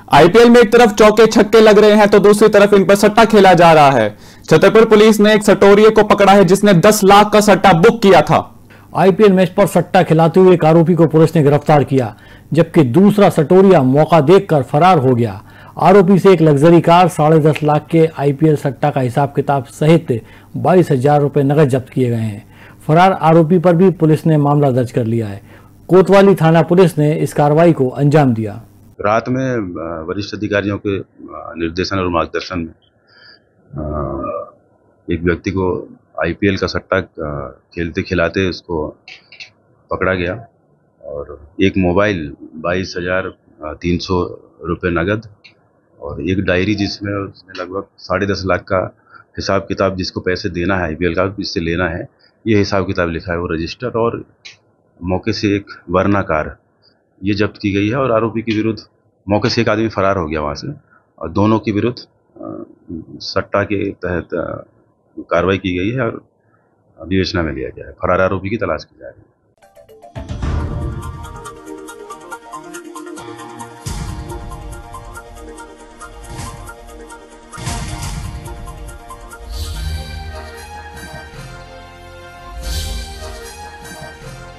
IPL में एक तरफ चौके छक्के लग रहे हैं तो दूसरी तरफ इन पर सट्टा खेला जा रहा है। छतरपुर पुलिस ने एक सटोरिये को पकड़ा है जिसने 10 लाख का सट्टा बुक किया था। आईपीएल मैच पर सट्टा खिलाते हुए एक आरोपी को पुलिस ने गिरफ्तार किया, जबकि दूसरा सटोरिया मौका देखकर फरार हो गया। आरोपी से एक लग्जरी कार, 10.5 लाख के आईपीएल सट्टा का हिसाब किताब सहित 22,000 रुपए नकद जब्त किए गए हैं। फरार आरोपी पर भी पुलिस ने मामला दर्ज कर लिया है। कोतवाली थाना पुलिस ने इस कार्रवाई को अंजाम दिया। रात में वरिष्ठ अधिकारियों के निर्देशन और मार्गदर्शन में एक व्यक्ति को आईपीएल का सट्टा खेलते खिलाते उसको पकड़ा गया और एक मोबाइल 22,300 रुपये नगद और एक डायरी जिसमें उसने लगभग 10.5 लाख का हिसाब किताब, जिसको पैसे देना है आईपीएल का, इससे लेना है, ये हिसाब किताब लिखा है वो रजिस्टर, और मौके से एक वरना कार ये जब्त की गई है। और आरोपी के विरुद्ध मौके से एक आदमी फरार हो गया वहाँ से, और दोनों के विरुद्ध सट्टा के तहत कार्रवाई की गई है और विवेचना में लिया गया है। फरार आरोपी की तलाश की जा रही है।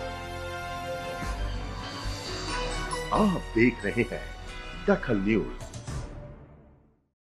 आप देख रहे हैं दखल न्यूज।